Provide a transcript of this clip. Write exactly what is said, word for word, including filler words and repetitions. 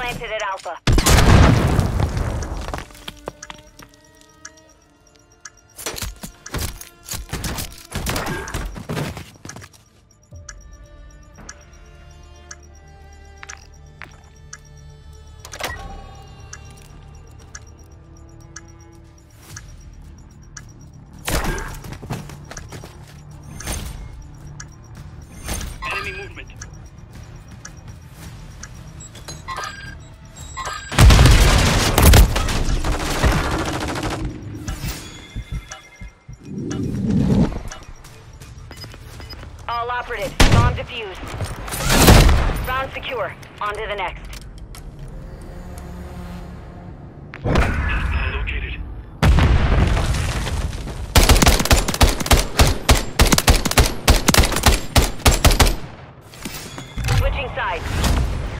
planted at Alpha. Enemy movement. All operatives, bomb defused. Round secure. On to the next. Hostile located. Switching sides.